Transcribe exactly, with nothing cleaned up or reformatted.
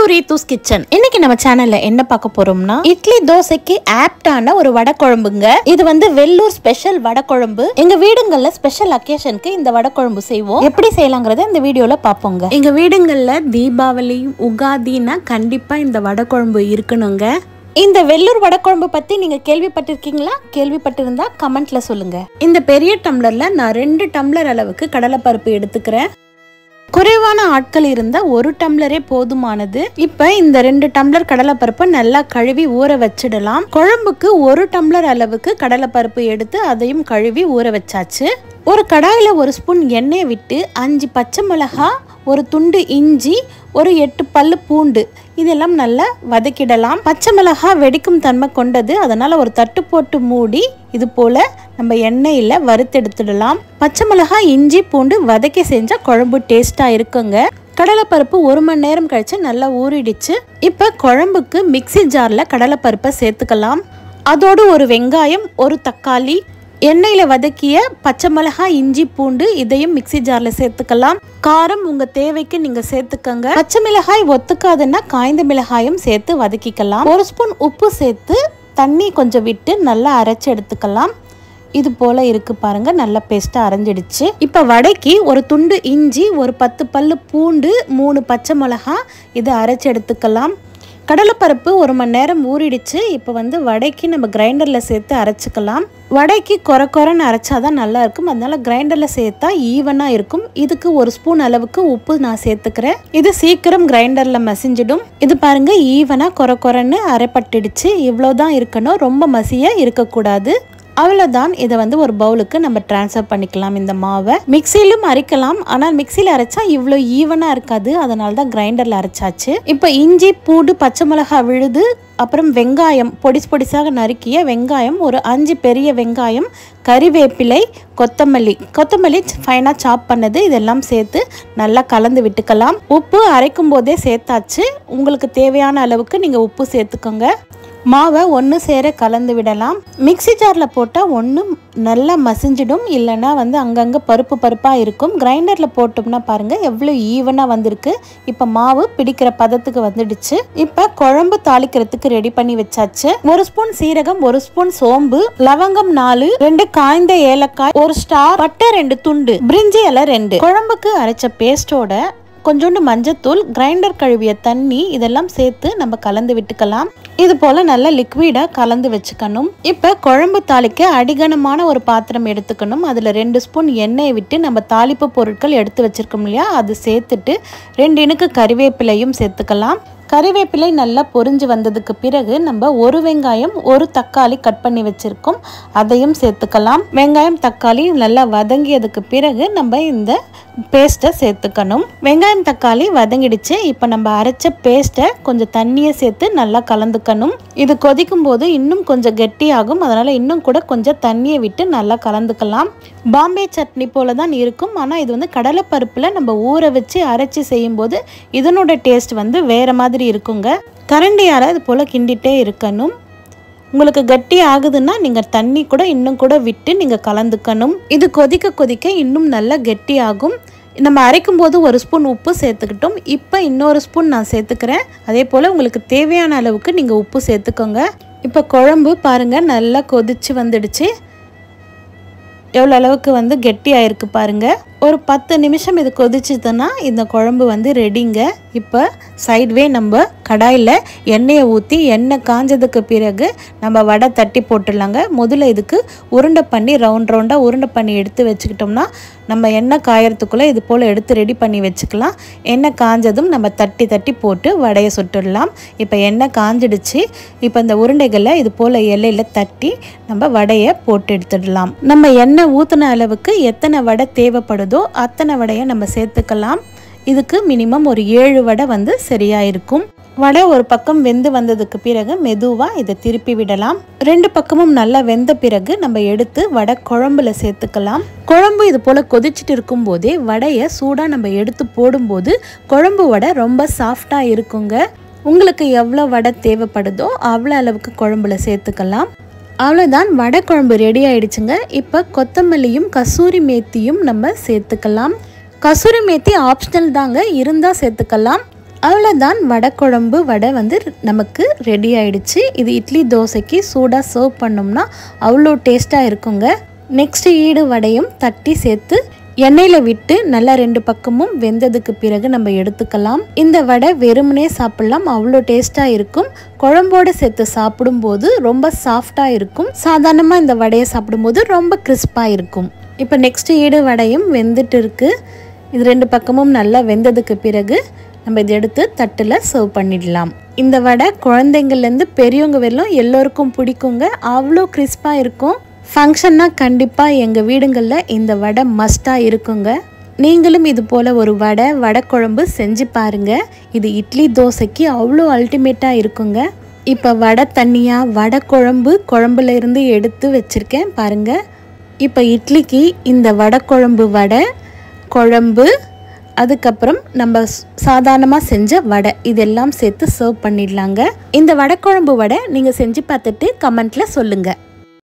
to Ritu's Kitchen. இன்னைக்கு நம்ம சேனல்ல என்ன பார்க்க போறோம்னா இட்லி தோசைக்கு ஆப்டான ஒரு வடை குழம்புங்க. இது வந்து வெள்ளூர் ஸ்பெஷல் வடை குழம்பு. எங்க வீடுங்கள்ல ஸ்பெஷல் அக்கேஷனுக்கு இந்த வடை குழம்பு செய்வோம். எப்படி செய்யலாம்ங்கறத இந்த வீடியோல பாப்போங்க. எங்க வீடுங்கள்ல தீபாவளி உகாதினா கண்டிப்பா இந்த வடை குழம்பு இருக்கணுங்க. இந்த வெள்ளூர் வடை குழம்பு பத்தி நீங்க கேள்விப்பட்டிருக்கீங்களா? கேள்விப்பட்டிருந்தா கமெண்ட்ல சொல்லுங்க. இந்த பெரிய டம்ளர்ல நான் ரெண்டு டம்ளர் அளவுக்கு கடலைப்பருப்பு எடுத்துக்கிறேன். குறைவான ஆட்கள் இருந்தா ஒரு டம்ளரே போதுமானது. இப்ப இந்த ரெண்டு டம்ளர் கடலைப்பருப்பை நல்லா கழுவி ஊற வச்சிடலாம். குழம்புக்கு ஒரு டம்ளர் அளவுக்கு கடலைப்பருப்பு எடுத்து அதையும் கழுவி ஊற வச்சாச்சு. ஒரு கடாயில ஒரு ஸ்பூன் எண்ணெய் விட்டு அஞ்சு பச்சை மிளகாய், ஒரு துண்டு இஞ்சி, ஒரு எட்டு பல்லு பூண்டு இதெல்லாம் நல்லா வதக்கிடலாம். பச்சை மிளகாய் வெடிக்கும் தன்மை கொண்டது, அதனால ஒரு தட்டு போட்டு மூடி இது போல நம்ம எண்ணெயில வறுத்தெடுத்துடலாம். பச்சை மிளகாய் இஞ்சி பூண்டு வதக்கி செஞ்சா குழம்பு டேஸ்டா இருக்குங்க. கடலைப்பருப்பு ஒரு மணி நேரம் கழிச்சு நல்லா ஊறிடுச்சு. இப்ப குழம்புக்கு மிக்சி ஜார்ல கடலைப்பருப்பை சேர்த்துக்கலாம். அதோடு ஒரு வெங்காயம், ஒரு தக்காளி, எண்ணெயில வதக்கிய பச்சை மிளகாய் இஞ்சி பூண்டு இதையும் மிக்சி ஜார்ல சேர்த்துக்கலாம். காரம் உங்க தேவைக்கு நீங்க சேர்த்துக்கங்க. பச்சை மிளகாய் ஒத்துக்காதுன்னா காய்ந்த மிளகாயும் சேர்த்து வதக்கிக்கலாம். ஒரு ஸ்பூன் உப்பு சேர்த்து தண்ணி கொஞ்சம் விட்டு நல்லா அரைச்சு எடுத்துக்கலாம். இது போல இருக்கு பாருங்க, நல்லா பேஸ்டா அரைஞ்சிடுச்சு. இப்ப வடைக்கு ஒரு துண்டு இஞ்சி, ஒரு பத்து பல்லு பூண்டு, மூணு பச்சை மிளகாய் இதை அரைச்சு எடுத்துக்கலாம். கடலைப்பருப்பு ஒரு மணி நேரம் ஊறிடுச்சு. இப்போ வந்து வடைக்கு நம்ம கிரைண்டரில் சேர்த்து அரைச்சிக்கலாம். வடைக்கு கொர கொரன்னு அரைச்சாதான் நல்லா இருக்கும், அதனால கிரைண்டரில் சேர்த்தா ஈவனாக இருக்கும். இதுக்கு ஒரு ஸ்பூன் அளவுக்கு உப்பு நான் சேர்த்துக்கிறேன். இது சீக்கிரம் கிரைண்டரில் மசிஞ்சிடும். இது பாருங்க, ஈவனாக கொர கொரன்னு அரைப்பட்டுடுச்சு. இவ்வளோதான் இருக்கணும், ரொம்ப மசிய இருக்கக்கூடாது. அவ்வளோதான். இதை வந்து ஒரு பவுலுக்கு நம்ம டிரான்ஸ்ஃபர் பண்ணிக்கலாம். இந்த மாவை மிக்சியிலும் அரைக்கலாம், ஆனால் மிக்சியில் அரைச்சா இவ்வளோ ஈவனாக இருக்காது, அதனால தான் கிரைண்டரில் அரைச்சாச்சு. இப்போ இஞ்சி பூண்டு பச்சை மிளகாய் விழுது, அப்புறம் வெங்காயம் பொடிசு பொடிசாக நறுக்கிய வெங்காயம், ஒரு அஞ்சு பெரிய வெங்காயம், கறிவேப்பிலை, கொத்தமல்லி கொத்தமல்லி ஃபைனாக சாப் பண்ணது இதெல்லாம் சேர்த்து நல்லா கலந்து விட்டுக்கலாம். உப்பு அரைக்கும் போதே சேர்த்தாச்சு. உங்களுக்கு தேவையான அளவுக்கு நீங்கள் உப்பு சேர்த்துக்கோங்க. மாவை ஒன்று சேர கலந்து விடலாம். மிக்சி ஜாரில் போட்டால் ஒன்று நல்லா மசிஞ்சிடும், இல்லைன்னா வந்து அங்கங்கே பருப்பு பருப்பாக இருக்கும். கிரைண்டரில் போட்டோம்னா பாருங்கள் எவ்வளோ ஈவனாக வந்திருக்கு. இப்போ மாவு பிடிக்கிற பதத்துக்கு வந்துடுச்சு. இப்போ குழம்பு தாளிக்கிறதுக்கு ரெடி பண்ணி வச்சாச்சு. ஒரு ஸ்பூன் சீரகம், ஒரு ஸ்பூன் சோம்பு, லவங்கம் நாலு, ரெண்டு காய்ந்த ஏலக்காய், ஒரு ஸ்டார், பட்டை ரெண்டு துண்டு, பிரிஞ்சி இலை ரெண்டு. குழம்புக்கு அரைச்ச பேஸ்டோட கொஞ்சோண்டு மஞ்சத்தூள், கிரைண்டர் கழுவிய தண்ணி இதெல்லாம் சேர்த்து நம்ம கலந்து விட்டுக்கலாம். இது போல நல்லா லிக்விடா கலந்து வச்சுக்கணும். இப்ப குழம்பு தாளிக்க அடிகனமான ஒரு பாத்திரம் எடுத்துக்கணும். அதுல ரெண்டு ஸ்பூன் எண்ணெயை விட்டு நம்ம தாளிப்பு பொருட்கள் எடுத்து வச்சிருக்கோம் இல்லையா, அது சேர்த்துட்டு ரெண்டு இனுக்கு கறிவேப்பிலையும் சேர்த்துக்கலாம். கறிவேப்பிலை நல்லா பொரிஞ்சு வந்ததுக்கு பிறகு நம்ம ஒரு வெங்காயம், ஒரு தக்காளி கட் பண்ணி வச்சிருக்கோம், அதையும் சேர்த்துக்கலாம். வெங்காயம் தக்காளி நல்லா வதங்கியதுக்கு பிறகு நம்ம இந்த பேஸ்ட்டை சேர்த்துக்கணும். வெங்காயம் தக்காளி வதங்கிடுச்சு. இப்போ நம்ம அரைச்ச பேஸ்ட்டை கொஞ்சம் தண்ணியை சேர்த்து நல்லா கலந்துக்கணும். இது கொதிக்கும் போது இன்னும் கொஞ்சம் கெட்டியாகும், அதனால இன்னும் கூட கொஞ்சம் தண்ணியை விட்டு நல்லா கலந்துக்கலாம். பாம்பே சட்னி போல தான் இருக்கும், ஆனால் இது வந்து கடலைப்பருப்பில் நம்ம ஊற வச்சு அரைச்சி செய்யும் போது இதனோட டேஸ்ட் வந்து வேற மாதிரி இருக்குங்க. கரண்டியால இது போல கிண்டிட்டே இருக்கணும். உங்களுக்கு கட்டி ஆகுதுன்னா நீங்கள் தண்ணி கூட இன்னும் கூட விட்டு நீங்கள் கலந்துக்கணும். இது கொதிக்க கொதிக்க இன்னும் நல்லா கெட்டி ஆகும். நம்ம அரைக்கும் போது ஒரு ஸ்பூன் உப்பு சேர்த்துக்கிட்டோம். இப்போ இன்னொரு ஸ்பூன் நான் சேர்த்துக்கிறேன். அதே போல் உங்களுக்கு தேவையான அளவுக்கு நீங்கள் உப்பு சேர்த்துக்கோங்க. இப்போ குழம்பு பாருங்கள் நல்லா கொதிச்சு வந்துடுச்சு. எவ்வளோ அளவுக்கு வந்து கெட்டி ஆயிருக்கு பாருங்க. ஒரு பத்து நிமிஷம் இது கொதிச்சுதுன்னா இந்த குழம்பு வந்து ரெடிங்க. இப்போ சைட்வே நம்ம கடாயில் எண்ணெயை ஊற்றி எண்ணெய் காஞ்சதுக்கு பிறகு நம்ம வடை தட்டி போட்டுடலாங்க. முதல்ல இதுக்கு உருண்டை பண்ணி ரவுண்ட் ரவுண்டாக உருண்டை பண்ணி எடுத்து வச்சுக்கிட்டோம்னா நம்ம எண்ணெய் காயறதுக்குள்ளே இது போல் எடுத்து ரெடி பண்ணி வச்சுக்கலாம். எண்ணெய் காஞ்சதும் நம்ம தட்டி தட்டி போட்டு வடையை சுட்டுடலாம். இப்போ எண்ணெய் காஞ்சிடுச்சு. இப்போ இந்த உருண்டைகளை இது போல் இலையில தட்டி நம்ம வடையை போட்டு எடுத்துடலாம். நம்ம எண்ணெய் ஊற்றின அளவுக்கு எத்தனை வடை தேவைப்படுதோ அத்தனை வடையை நம்ம சேர்த்துக்கலாம். இதுக்கு மினிமம் ஒரு ஏழு வடை வந்து சரியா இருக்கும். வடை ஒரு பக்கம் வெந்து வந்ததுக்கு பிறகு மெதுவா இதை திருப்பி விடலாம். ரெண்டு பக்கமும் நல்லா வெந்த பிறகு நம்ம எடுத்து வடை குழம்புல சேர்த்துக்கலாம். குழம்பு இது போல கொதிச்சுட்டு இருக்கும் போதே வடையை சூடா நம்ம எடுத்து போடும்போது குழம்பு வடை ரொம்ப சாஃப்டா இருக்குங்க. உங்களுக்கு எவ்வளோ வடை தேவைப்படுதோ அவ்வளோ அளவுக்கு குழம்புல சேர்த்துக்கலாம். அவ்வளோதான், வடை குழம்பு ரெடி ஆயிடுச்சுங்க. இப்போ கொத்தமல்லியும் கசூரி மேத்தியும் நம்ம சேர்த்துக்கலாம். கசூரி மேத்தி ஆப்ஷனல் தாங்க, இருந்தால் சேர்த்துக்கலாம். அவ்வளோதான், வடை குழம்பு வடை வந்து நமக்கு ரெடி ஆயிடுச்சு. இது இட்லி தோசைக்கு சூடாக சர்வ் பண்ணோம்னா அவ்வளோ டேஸ்ட்டாக இருக்குங்க. நெக்ஸ்ட் ஈடு வடையும் தட்டி சேர்த்து எண்ணெயில் விட்டு நல்லா ரெண்டு பக்கமும் வெந்ததுக்கு பிறகு நம்ம எடுத்துக்கலாம். இந்த வடை வெறுமனே சாப்பிடலாம், அவ்வளோ டேஸ்ட்டாக இருக்கும். குழம்போடு சேர்த்து சாப்பிடும்போது ரொம்ப சாஃப்டாக இருக்கும். சாதாரணமாக இந்த வடையை சாப்பிடும்போது ரொம்ப கிறிஸ்பாக இருக்கும். இப்போ நெக்ஸ்ட் ஈடு வடையும் வெந்துட்டு இருக்கு. இது ரெண்டு பக்கமும் நல்லா வெந்ததுக்கு பிறகு நம்ம இதை எடுத்து தட்டில் சர்வ் பண்ணிடலாம். இந்த வடை குழந்தைங்கள்லேருந்து பெரியவங்க வரலும் எல்லோருக்கும் பிடிக்குங்க, அவ்வளோ கிறிஸ்பாக இருக்கும். ஃபங்க்ஷன்னா கண்டிப்பாக எங்கள் வீடுங்களில் இந்த வடை மஸ்ட்டாக இருக்குங்க. நீங்களும் இது போல் ஒரு வடை வடை குழம்பு செஞ்சு பாருங்கள். இது இட்லி தோசைக்கு அவ்வளோ அல்டிமேட்டாக இருக்குங்க. இப்போ வடை தண்ணியாக வடை குழம்பு குழம்புல இருந்து எடுத்து வச்சுருக்கேன் பாருங்கள். இப்போ இட்லிக்கு இந்த வடை குழம்பு வடை குழம்பு, அதுக்கப்புறம் நம்ம சாதாரணமாக செஞ்ச வடை இதெல்லாம் சேர்த்து சர்வ் பண்ணிடலாங்க. இந்த வடை குழம்பு வடை நீங்கள் செஞ்சு பார்த்துட்டு கமெண்ட்டில் சொல்லுங்கள்.